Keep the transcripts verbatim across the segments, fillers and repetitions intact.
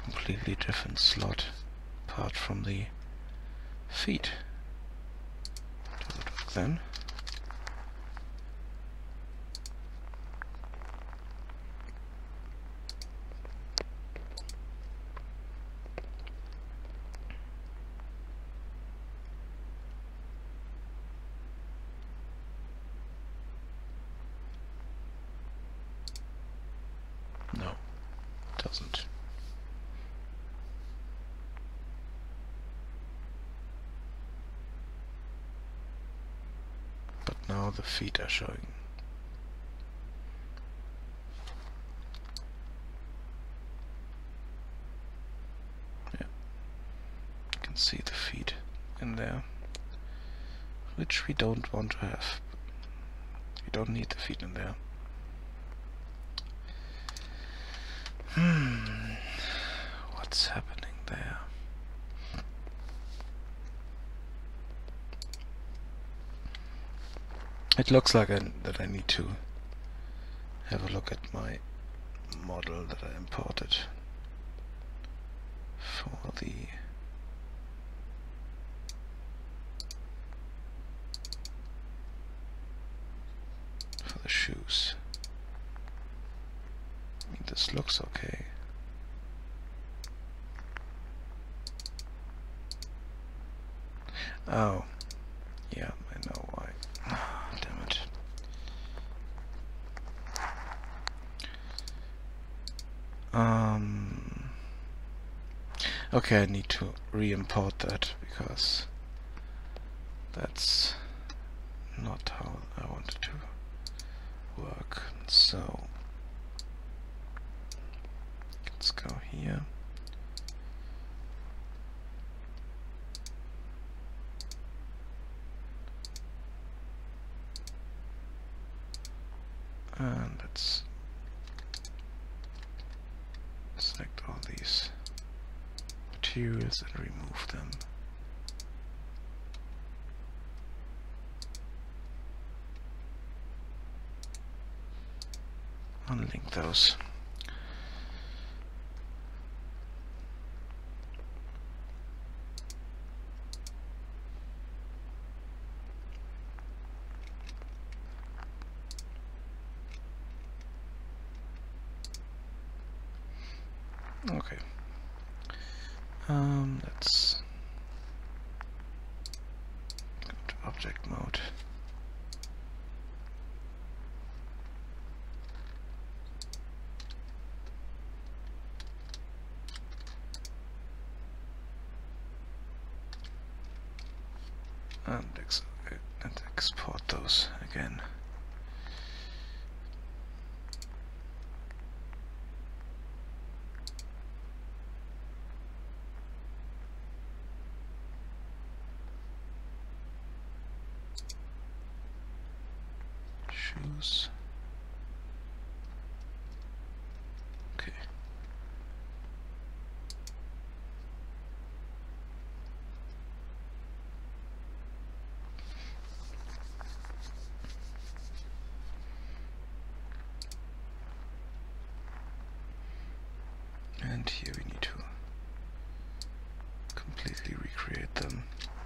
completely different slot apart from the feet. Does it work then? No, it doesn't. But now the feet are showing. Yeah, you can see the feet in there, which we don't want to have. We don't need the feet in there. Hmm, what's happening there? It looks like I, that I need to have a look at my model that I imported for the for the shoes. I mean, this looks okay. Oh, yeah, I know why. Damn it. Um. Okay, I need to re-import that because that's not how I want it to work. So let's go here. And let's select all these materials and remove them. Unlink those. Okay. Um, let's go to object mode. And, ex and export those again. Shoes. Okay. And here we need to completely recreate them.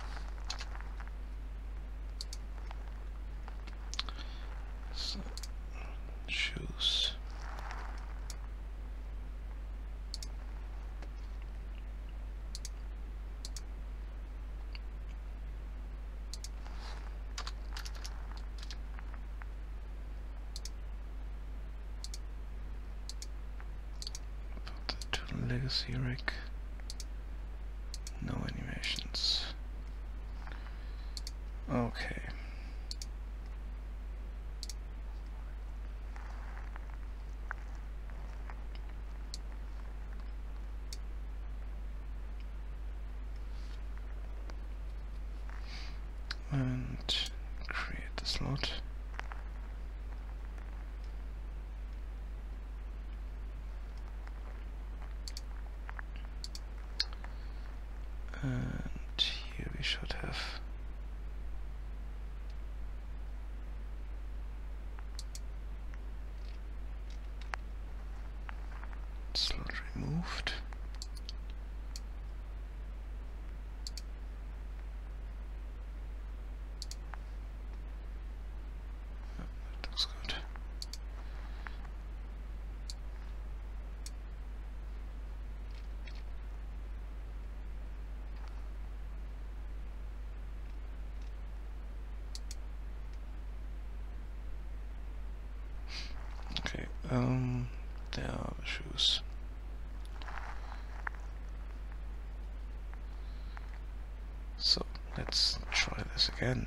So, shoes. Put that to legacy rig. No animations. Okay. And create the slot. And here we should have slot removed. um, there are the shoes. So let's try this again.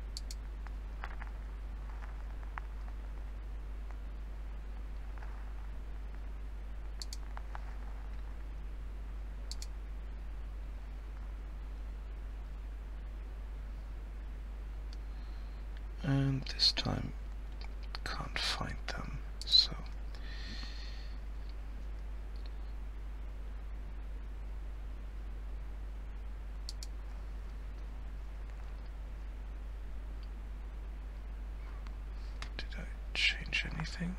And this time can't find them, so did I change anything?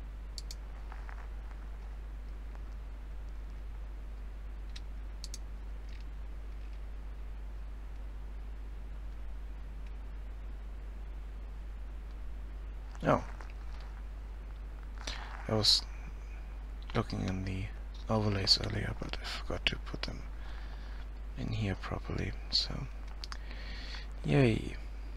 Oh, I was looking in the overlays earlier, but I forgot to put them in here properly, so yay.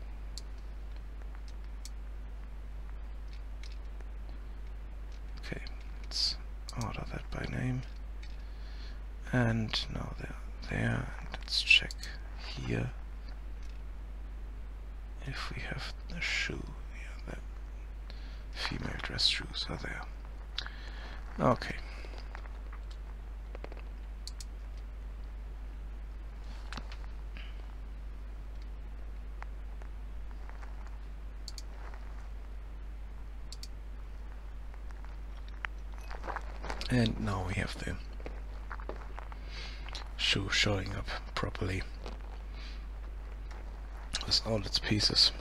Okay, let's order that by name, and now they're there, and let's check here if we have the shoe. Yeah, the female dress shoes are there. Okay. And now we have the shoe showing up properly with all its pieces.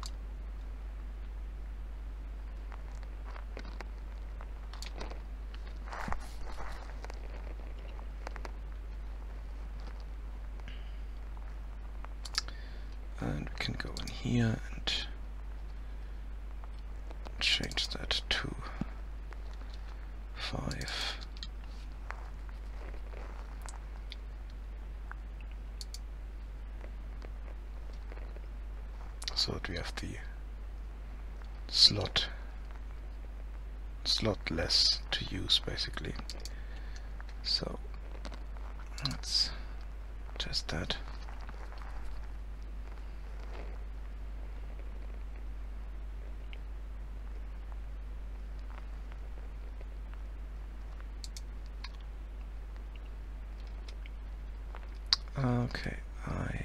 And we can go in here and change that to five. So that we have the slot slot less to use basically. So let's test that. Okay, I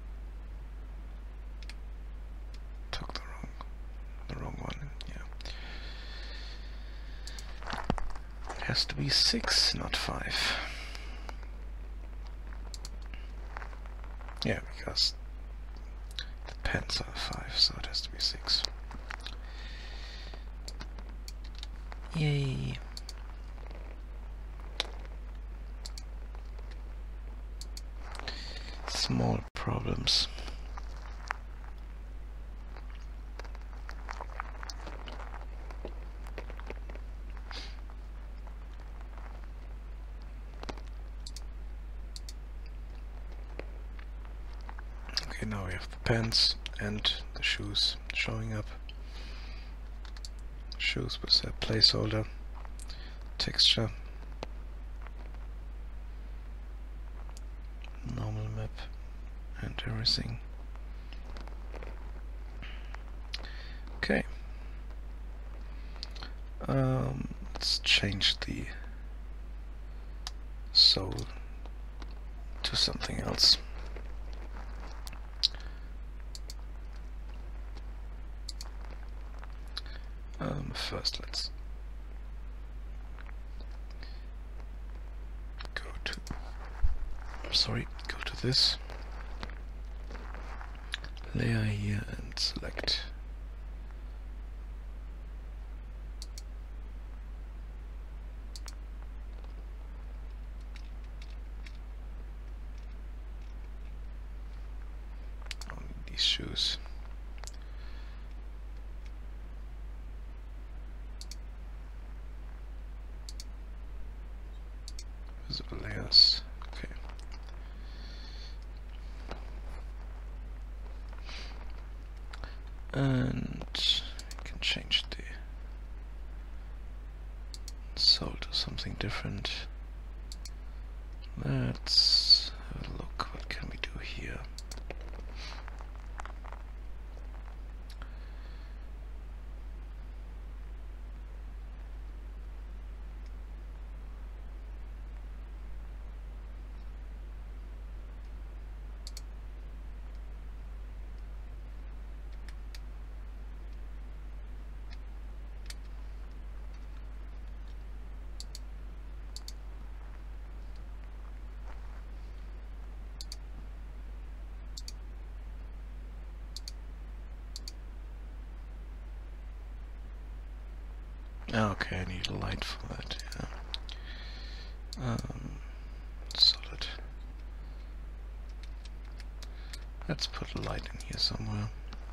took the wrong, the wrong one. Yeah, it has to be six, not five. Yeah, because the pens are five, so it has to be six. Yay! Small problems. Okay, now we have the pants and the shoes showing up. Shoes with a placeholder, texture, normal map, and everything. Okay. Um, let's change the sole to something else. Um, first, let's go to. Sorry, go to this layer here and select only these shoes. Visible layers. Okay. And you can change the different. Let's have a look. What can we do here? Okay, I need a light for that, yeah. Um, solid. Let's put a light in here somewhere.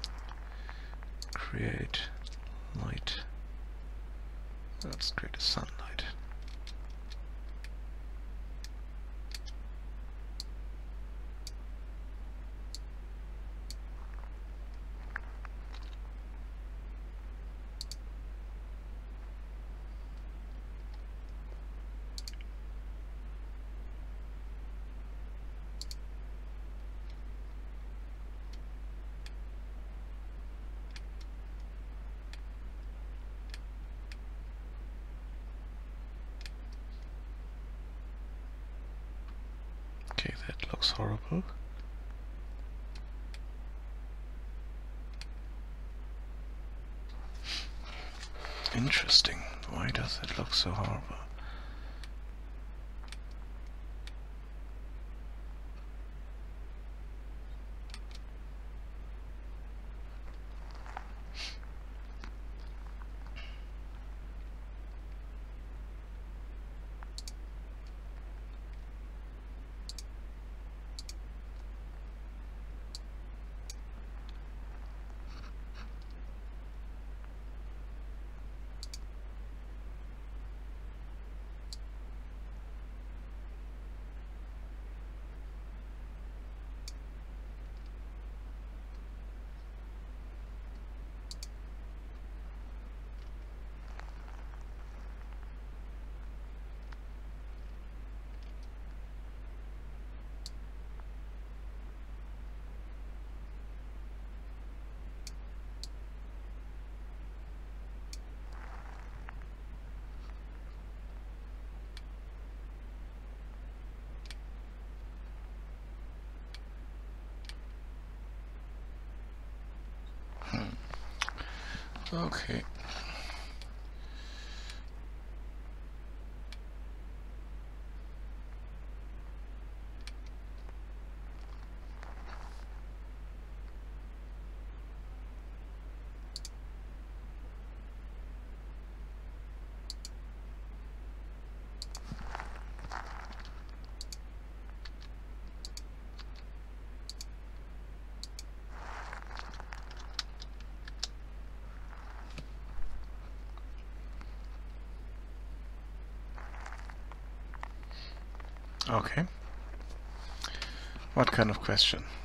Create light. Let's create a sunlight. Okay, that looks horrible. Interesting. Why does it look so horrible? Okay. Okay. What kind of question?